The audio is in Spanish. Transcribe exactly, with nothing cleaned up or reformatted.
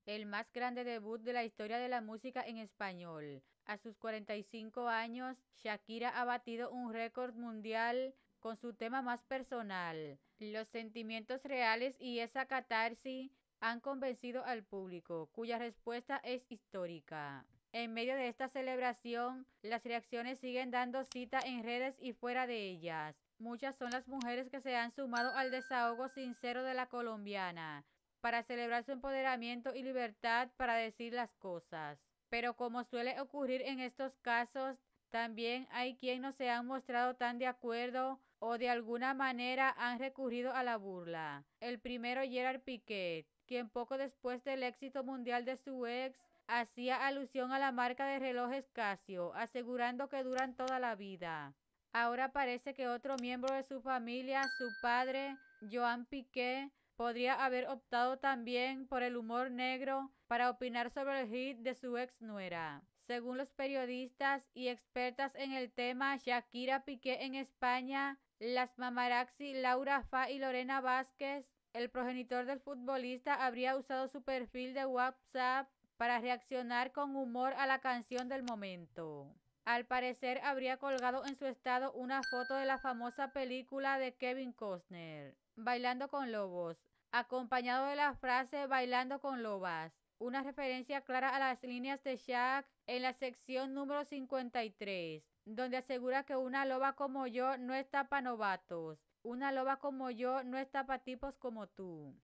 el más grande debut de la historia de la música en español. A sus cuarenta y cinco años, Shakira ha batido un récord mundial con su tema más personal. Los sentimientos reales y esa catarsis han convencido al público, cuya respuesta es histórica. En medio de esta celebración, las reacciones siguen dando cita en redes y fuera de ellas. Muchas son las mujeres que se han sumado al desahogo sincero de la colombiana, para celebrar su empoderamiento y libertad para decir las cosas. Pero como suele ocurrir en estos casos, también hay quien no se han mostrado tan de acuerdo o de alguna manera han recurrido a la burla. El primero, Gerard Piqué, quien poco después del éxito mundial de su ex, hacía alusión a la marca de relojes Casio, asegurando que duran toda la vida. Ahora parece que otro miembro de su familia, su padre, Joan Piqué, podría haber optado también por el humor negro para opinar sobre el hit de su ex nuera. Según los periodistas y expertas en el tema, Shakira Piqué en España, las mamaraxi Laura Fa y Lorena Vázquez, el progenitor del futbolista habría usado su perfil de WhatsApp para reaccionar con humor a la canción del momento. Al parecer habría colgado en su estado una foto de la famosa película de Kevin Costner, Bailando con Lobos, acompañado de la frase Bailando con Lobas, una referencia clara a las líneas de Shaq en la sección número cincuenta y tres, donde asegura que una loba como yo no está pa' novatos, una loba como yo no está pa' tipos como tú.